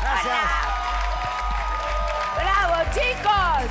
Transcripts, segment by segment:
Gracias. ¡Bravo, chicos!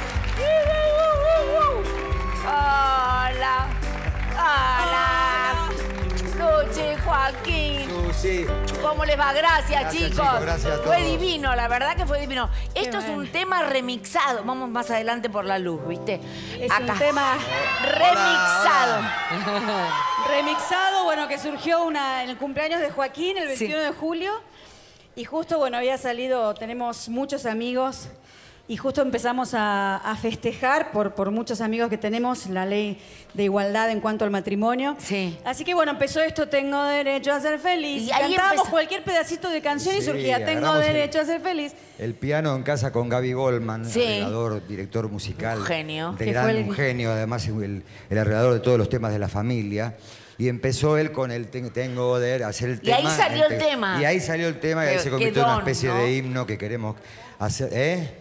Hola. Hola. Luchi, Joaquín. Susi. ¿Cómo les va? Gracias, chicos. Chicos, gracias a todos. Fue divino, la verdad que fue divino. Esto es un tema remixado. Vamos más adelante por la luz, ¿viste? Es un tema remixado. remixado, bueno, que surgió en el cumpleaños de Joaquín, el 21 de julio. Y justo, bueno, había salido, tenemos muchos amigos. Y justo empezamos a festejar por muchos amigos que tenemos la ley de igualdad en cuanto al matrimonio. Sí. Así que bueno, empezó esto, tengo derecho a ser feliz. Y ahí cantábamos cualquier pedacito de canción y surgía, tengo derecho a ser feliz. El piano en casa con Gaby Goldman, Sí. arreglador, director musical. Un genio. Un genio, además el arreglador de todos los temas de la familia. Y empezó él con el tengo de hacer el tema. Y ahí salió el tema. Y ahí salió el tema y ahí se convirtió en una especie de himno que queremos hacer.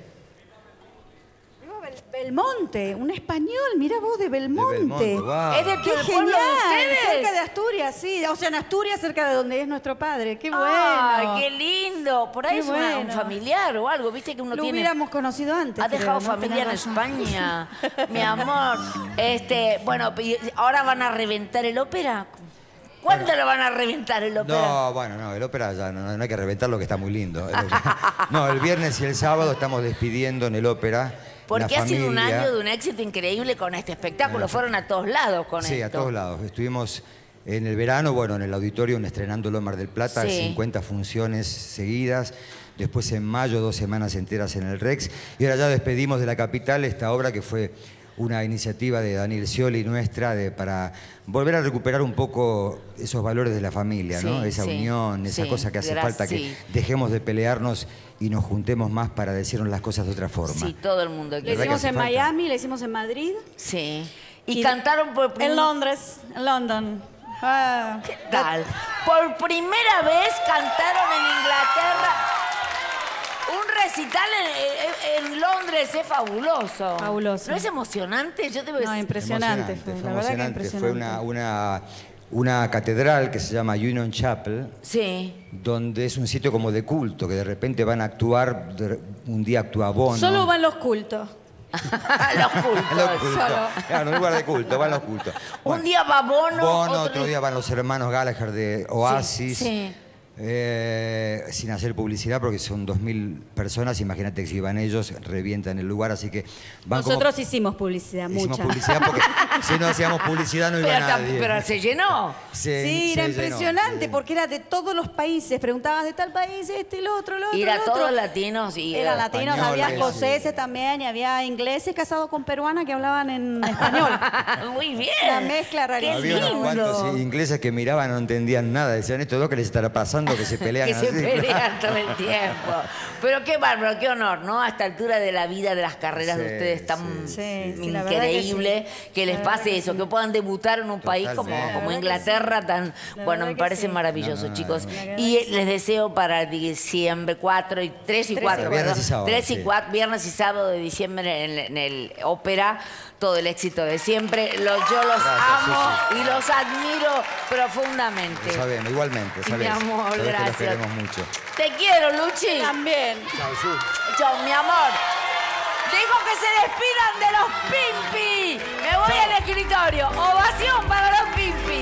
Belmonte, un español, mira vos, de Belmonte. De Belmonte, wow. Es de ¡Qué tu pueblo genial! de ustedes. Cerca de Asturias, sí. O sea, en Asturias, cerca de donde es nuestro padre. ¡Qué bueno! ¡Ay, qué lindo! Por ahí Qué es un bueno. familiar o algo, viste que uno Lo tiene... hubiéramos conocido antes. Ha dejado creo, ¿no? familia en Tenés razón. España, mi amor. Bueno, ¿ahora van a reventar el ópera? ¿Cuándo lo van a reventar el ópera? No, bueno, no, el ópera ya no hay que reventarlo, que está muy lindo. No, el viernes y el sábado estamos despidiendo en el ópera. Porque ha sido un año de un éxito increíble con este espectáculo. Fueron a todos lados con esto. Sí, a todos lados. Estuvimos en el verano, bueno, en el auditorio, estrenándolo en Mar del Plata, Sí. 50 funciones seguidas. Después en mayo, 2 semanas enteras en el Rex. Y ahora ya despedimos de la capital esta obra que fue una iniciativa de Daniel Scioli nuestra para volver a recuperar un poco esos valores de la familia, ¿no? Sí, Esa sí, unión, esa sí, cosa que hace falta, que sí. dejemos de pelearnos y nos juntemos más para decirnos las cosas de otra forma. Sí, todo el mundo Le quiere. ¿Verdad que hicimos hace en falta? Miami, le hicimos en Madrid. Sí. Y cantaron por En Londres, en London. Ah. ¿Qué tal? Por primera vez cantaron en Inglaterra. Un recital en Londres es fabuloso. Fabuloso. ¿No es emocionante? Yo te voy a No, decir. impresionante. Fue, la verdad que impresionante. Fue una catedral que se llama Union Chapel, Sí. donde es un sitio como de culto, que de repente van a actuar, un día actúa Bono. Solo van los cultos. Los cultos. Los cultos. Solo. Claro, un lugar de culto, van los cultos. Un día va Bono. Bono, otro día van los hermanos Gallagher de Oasis. Sí. Sin hacer publicidad, porque son 2000 personas, imagínate que si van ellos, revientan el lugar, así que van Nosotros hicimos publicidad, hicimos mucha. publicidad, porque si no hacíamos publicidad no iba nadie. Pero se llenó. Sí, era se impresionante, llenó, sí. porque era de todos los países. Preguntabas de tal país, el otro, el otro, Y era el otro. todos latinos. Y Eran latinos, había españoles, escoceses también, y había ingleses casados con peruanas que hablaban en español. Muy bien. La mezcla rarísima. Qué Había unos lindo. cuantos ingleses que miraban, no entendían nada, decían, ¿estos dos qué les estará pasando? Que se pelean Que así. se pelean todo el tiempo. Pero qué bárbaro, qué honor, ¿no? A esta altura de la vida, de las carreras de Sí, ustedes tan sí, la verdad increíble, que les La verdad pase que eso, sí. que puedan debutar en un país como Totalmente. La verdad Inglaterra, tan La bueno, verdad me que parece sí. maravilloso, No, chicos. La verdad Y que sí. les deseo para diciembre 4 y 3 y 4, Viernes y sábado, 3 y sí. 4, viernes y sábado de diciembre en el ópera, todo el éxito de siempre. Yo los Gracias, amo Susi. y los admiro profundamente. Lo sabemos, igualmente, Mi sabes. amor, Sabes que gracias. los queremos mucho. Te quiero, Luchi. También. Chao, Su. Chao, mi amor. Dijo que se despidan de los Pimpi. Me voy al escritorio. Ovación para los Pimpi.